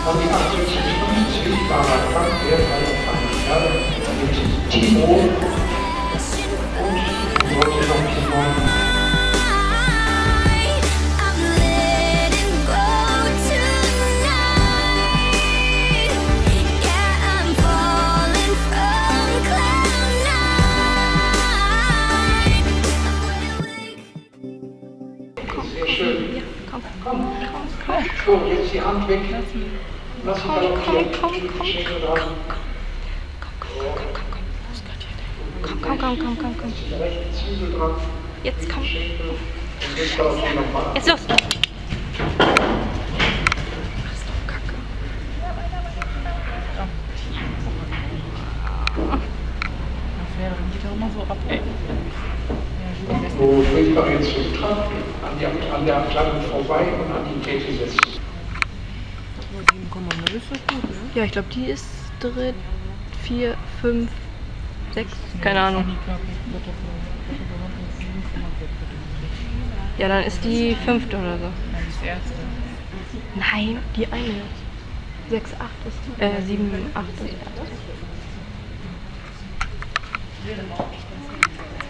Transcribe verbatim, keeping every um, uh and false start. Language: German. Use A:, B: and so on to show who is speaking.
A: An die achtzig sichtbarer Kraftwert einer Krankheit mit Timo und sollte noch zu neun. Sehr schön.
B: Komm, komm, komm, komm.
A: So, jetzt die Hand weg. Lass
B: Komm, komm, komm, komm, komm, komm, komm, komm, komm, komm, komm, komm. Jetzt komm. Jetzt los. Ach, ist doch kacke.
C: Das wäre nicht immer so ab, ey.
A: Wo bringt man jetzt zum Trab? An, die, an der Abkladung vorbei und an die Kette setzen.
C: sieben Komma null ist doch gut, ne?
B: Ja, ich glaube, die ist dritt, vier, fünf, sechs, keine Ahnung. Ja, dann ist die fünfte oder so.
C: Nein, das erste.
B: Nein, die eine. sechs, acht ist, äh, sieben, acht ist die erste.